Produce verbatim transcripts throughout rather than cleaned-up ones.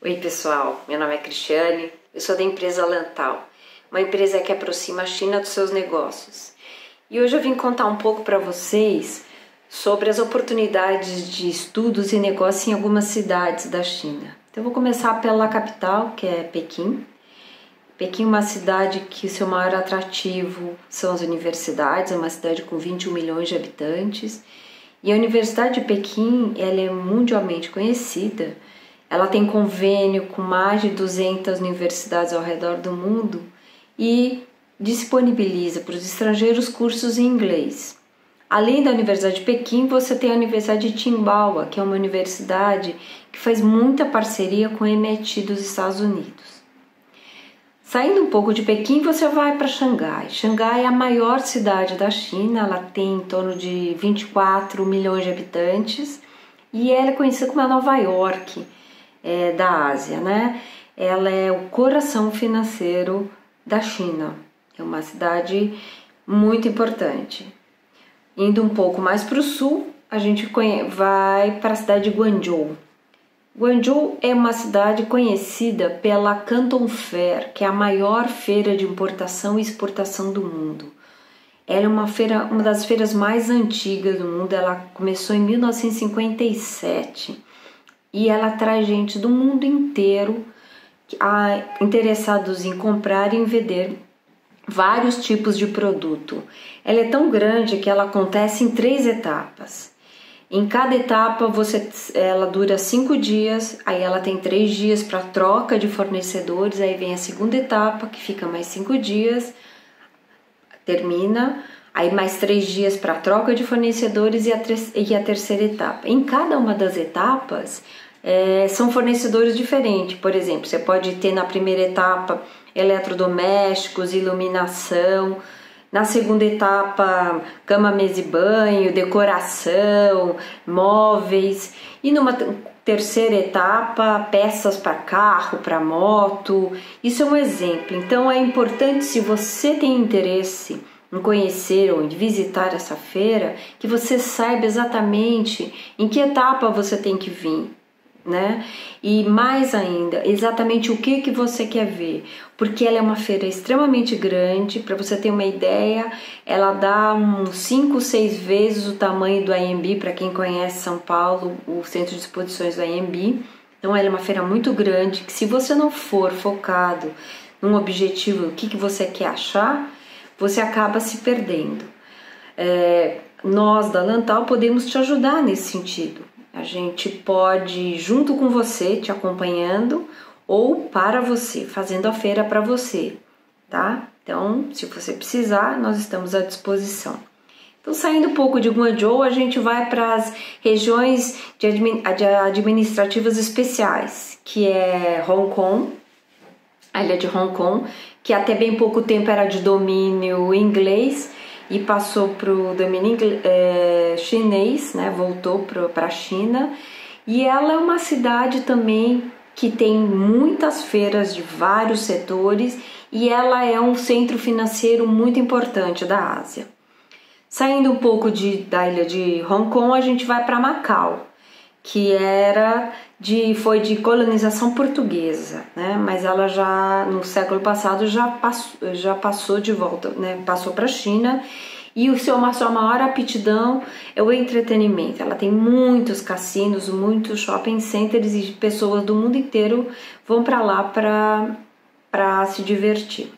Oi pessoal, meu nome é Cristiane, eu sou da empresa Lantal, uma empresa que aproxima a China dos seus negócios. E hoje eu vim contar um pouco para vocês sobre as oportunidades de estudos e negócios em algumas cidades da China. Então eu vou começar pela capital, que é Pequim. Pequim é uma cidade que o seu maior atrativo são as universidades, é uma cidade com vinte e um milhões de habitantes. E a Universidade de Pequim, ela é mundialmente conhecida. Ela tem convênio com mais de duzentas universidades ao redor do mundo e disponibiliza para os estrangeiros cursos em inglês. Além da Universidade de Pequim, você tem a Universidade de Tsinghua, que é uma universidade que faz muita parceria com o M I T dos Estados Unidos. Saindo um pouco de Pequim, você vai para Xangai. Xangai é a maior cidade da China, ela tem em torno de vinte e quatro milhões de habitantes e ela é conhecida como a Nova York é, da Ásia, né? Ela é o coração financeiro da China, é uma cidade muito importante. Indo um pouco mais para o sul, a gente vai para a cidade de Guangzhou. Guangzhou é uma cidade conhecida pela Canton Fair, que é a maior feira de importação e exportação do mundo. Ela é uma, feira, uma das feiras mais antigas do mundo, ela começou em mil novecentos e cinquenta e sete e ela traz gente do mundo inteiro a, interessados em comprar e vender vários tipos de produto. Ela é tão grande que ela acontece em três etapas. Em cada etapa você, ela dura cinco dias, aí ela tem três dias para troca de fornecedores, aí vem a segunda etapa que fica mais cinco dias, termina, aí mais três dias para troca de fornecedores e a, e a terceira etapa. Em cada uma das etapas é, são fornecedores diferentes, por exemplo, você pode ter na primeira etapa eletrodomésticos, iluminação. Na segunda etapa, cama, mesa e banho, decoração, móveis. E numa terceira etapa, peças para carro, para moto. Isso é um exemplo. Então é importante, se você tem interesse em conhecer ou em visitar essa feira, que você saiba exatamente em que etapa você tem que vir, né? E mais ainda, exatamente o que que você quer ver, porque ela é uma feira extremamente grande. Para você ter uma ideia, ela dá uns cinco, seis vezes o tamanho do A M B, para quem conhece São Paulo, o centro de exposições do A M B. Então ela é uma feira muito grande, que se você não for focado num objetivo, o que que você quer achar, você acaba se perdendo. É, nós da Lantal podemos te ajudar nesse sentido. A gente pode, junto com você, te acompanhando ou para você, fazendo a feira para você, tá? Então, se você precisar, nós estamos à disposição. Então, saindo um pouco de Guangzhou, a gente vai para as regiões de administrativas especiais, que é Hong Kong, a ilha de Hong Kong, que até bem pouco tempo era de domínio inglês, e passou para o domínio é, chinês, né? Voltou para a China. E ela é uma cidade também que tem muitas feiras de vários setores e ela é um centro financeiro muito importante da Ásia. Saindo um pouco de, da ilha de Hong Kong, a gente vai para Macau, que era de, foi de colonização portuguesa, né? Mas ela já no século passado já passou, já passou de volta, né? Passou para a China, e o seu, a sua maior aptidão é o entretenimento. Ela tem muitos cassinos, muitos shopping centers e pessoas do mundo inteiro vão para lá para se divertir.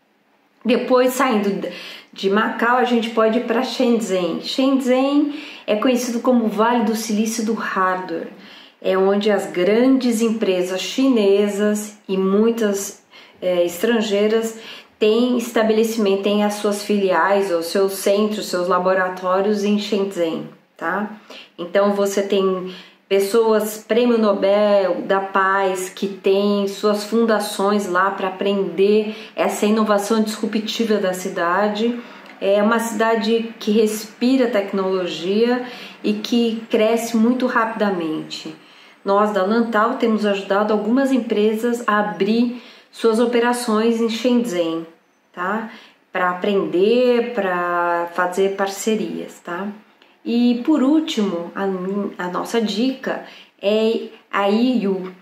Depois, saindo de Macau, a gente pode ir para Shenzhen. Shenzhen é conhecido como o Vale do Silício do Hardware. É onde as grandes empresas chinesas e muitas é, estrangeiras têm estabelecimento, têm as suas filiais, ou seus centros, seus laboratórios em Shenzhen, tá? Então você tem pessoas, Prêmio Nobel da Paz, que têm suas fundações lá para aprender essa inovação disruptiva da cidade. É uma cidade que respira tecnologia e que cresce muito rapidamente. Nós da Lantal temos ajudado algumas empresas a abrir suas operações em Shenzhen, tá? Para aprender, para fazer parcerias, tá? E por último, a, a nossa dica é a I U,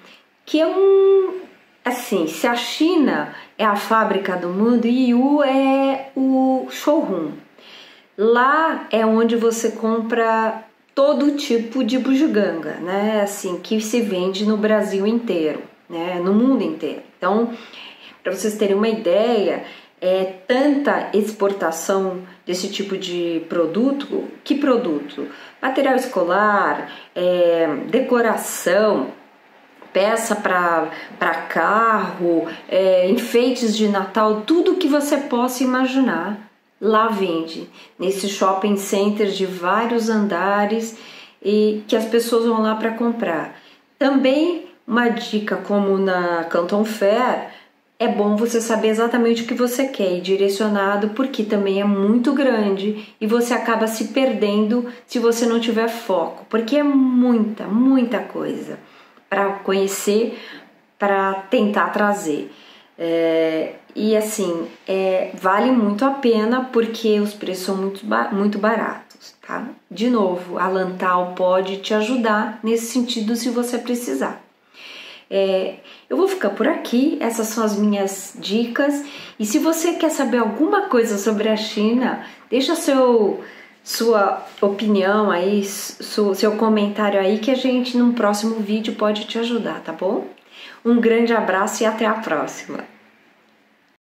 que é um, assim, se a China é a fábrica do mundo, Yiwu é o showroom. Lá é onde você compra todo tipo de bugiganga, né? Assim, que se vende no Brasil inteiro, né? No mundo inteiro. Então, para vocês terem uma ideia, é tanta exportação desse tipo de produto. Que produto? Material escolar, é, decoração, peça para carro, é, enfeites de Natal, tudo que você possa imaginar. Lá vende, nesses shopping centers de vários andares e que as pessoas vão lá para comprar. Também uma dica, como na Canton Fair, é bom você saber exatamente o que você quer e direcionado, porque também é muito grande e você acaba se perdendo se você não tiver foco, porque é muita, muita coisa para conhecer, para tentar trazer. É, e assim, é, vale muito a pena porque os preços são muito, muito baratos, tá? De novo, a Lantal pode te ajudar nesse sentido se você precisar. É, eu vou ficar por aqui, essas são as minhas dicas. E se você quer saber alguma coisa sobre a China, deixa seu, sua opinião aí, su, seu comentário aí, que a gente num próximo vídeo pode te ajudar, tá bom? Um grande abraço e até a próxima!